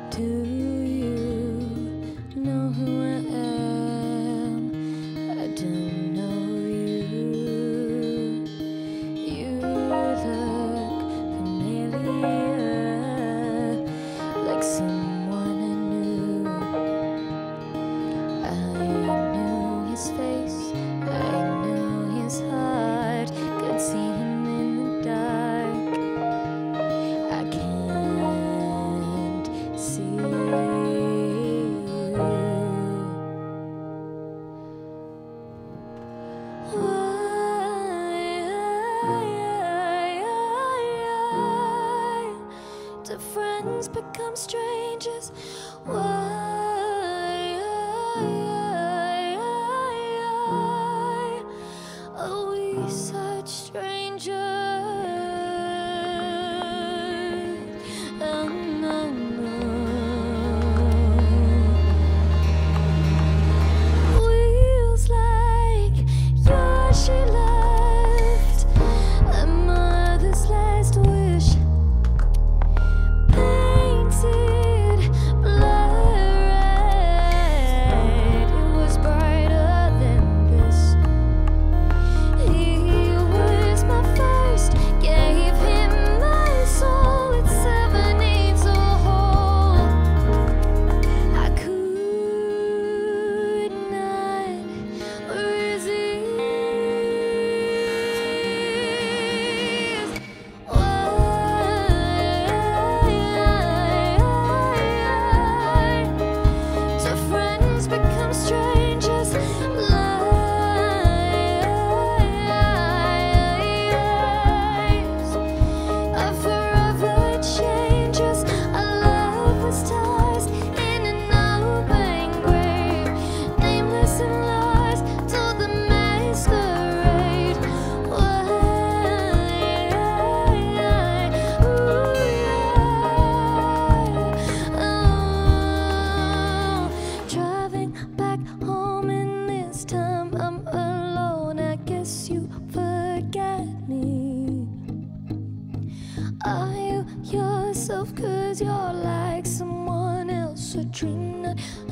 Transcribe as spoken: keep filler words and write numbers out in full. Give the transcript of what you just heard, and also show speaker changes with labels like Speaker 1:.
Speaker 1: Do you know who I am? I don't know you. You look familiar, like someone I knew. I knew his face, I knew his heart. Could see him in the dark. I can't see you. Why do friends become strangers? Why are we such strangers? Oh, no, no. Wheels like yours she left, a mother's last wish, painted blood red. It was brighter than this. He was my first, gave him my soul. It's seven needs a hole. I could not resist. Why do friends become strangers? Lies are forever changes. Our love was tossed in an open grave, nameless and lost to the masquerade. Why? Oh, driving back home, and this time I'm alone. I guess you forget me. Are you yourself? 'Cause you're like someone else, a dream not